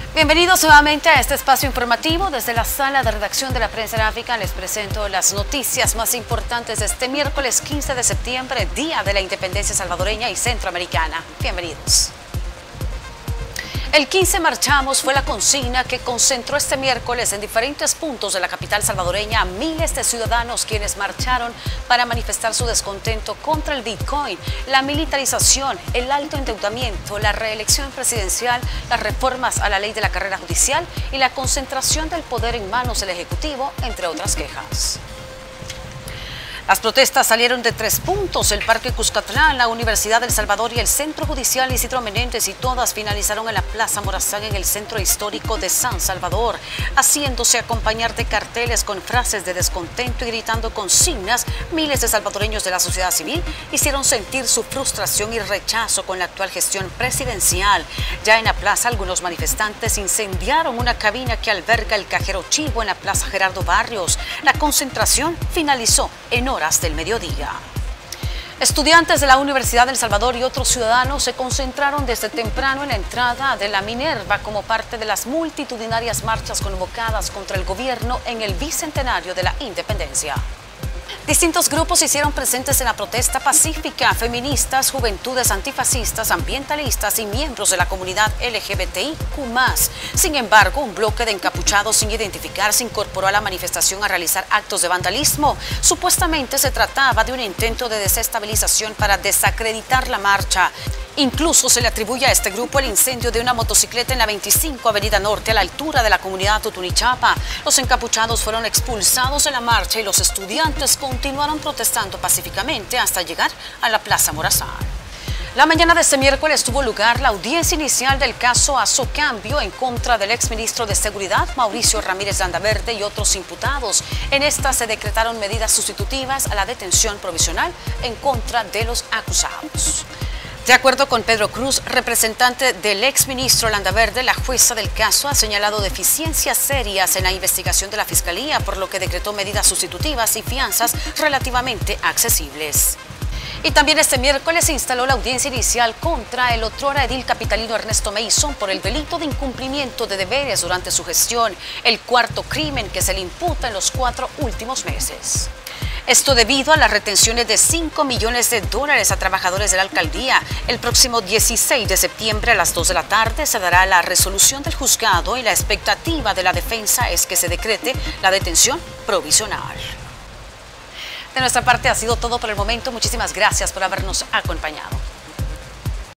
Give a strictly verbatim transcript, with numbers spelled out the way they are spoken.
Bienvenidos nuevamente a este espacio informativo. Desde la sala de redacción de la prensa gráfica les presento las noticias más importantes de este miércoles quince de septiembre, Día de la Independencia Salvadoreña y Centroamericana. Bienvenidos. El quince marchamos fue la consigna que concentró este miércoles en diferentes puntos de la capital salvadoreña a miles de ciudadanos quienes marcharon para manifestar su descontento contra el Bitcoin, la militarización, el alto endeudamiento, la reelección presidencial, las reformas a la ley de la carrera judicial y la concentración del poder en manos del Ejecutivo, entre otras quejas. Las protestas salieron de tres puntos: el Parque Cuscatlán, la Universidad del Salvador y el Centro Judicial Isidro Menéndez, y todas finalizaron en la Plaza Morazán en el centro histórico de San Salvador, haciéndose acompañar de carteles con frases de descontento y gritando consignas. Miles de salvadoreños de la sociedad civil hicieron sentir su frustración y rechazo con la actual gestión presidencial. Ya en la plaza, algunos manifestantes incendiaron una cabina que alberga el cajero Chivo en la Plaza Gerardo Barrios. La concentración finalizó en horas del mediodía. Estudiantes de la Universidad del Salvador y otros ciudadanos se concentraron desde temprano en la entrada de la Minerva como parte de las multitudinarias marchas convocadas contra el gobierno en el bicentenario de la independencia. Distintos grupos se hicieron presentes en la protesta pacífica: feministas, juventudes antifascistas, ambientalistas y miembros de la comunidad L G B T I Q más. Sin embargo, un bloque de encapuchados sin identificar se incorporó a la manifestación a realizar actos de vandalismo. Supuestamente se trataba de un intento de desestabilización para desacreditar la marcha. Incluso se le atribuye a este grupo el incendio de una motocicleta en la veinticinco Avenida Norte a la altura de la comunidad Tutunichapa. Los encapuchados fueron expulsados de la marcha y los estudiantes continuaron protestando pacíficamente hasta llegar a la Plaza Morazán. La mañana de este miércoles tuvo lugar la audiencia inicial del caso Azocambio en contra del exministro de Seguridad, Mauricio Ramírez Landaverde, y otros imputados. En esta se decretaron medidas sustitutivas a la detención provisional en contra de los acusados. De acuerdo con Pedro Cruz, representante del exministro Landaverde, la jueza del caso ha señalado deficiencias serias en la investigación de la Fiscalía, por lo que decretó medidas sustitutivas y fianzas relativamente accesibles. Y también este miércoles se instaló la audiencia inicial contra el otrora edil capitalino Ernesto Mason por el delito de incumplimiento de deberes durante su gestión, el cuarto crimen que se le imputa en los cuatro últimos meses. Esto debido a las retenciones de cinco millones de dólares a trabajadores de la alcaldía. El próximo dieciséis de septiembre a las dos de la tarde se dará la resolución del juzgado y la expectativa de la defensa es que se decrete la detención provisional. De nuestra parte ha sido todo por el momento. Muchísimas gracias por habernos acompañado.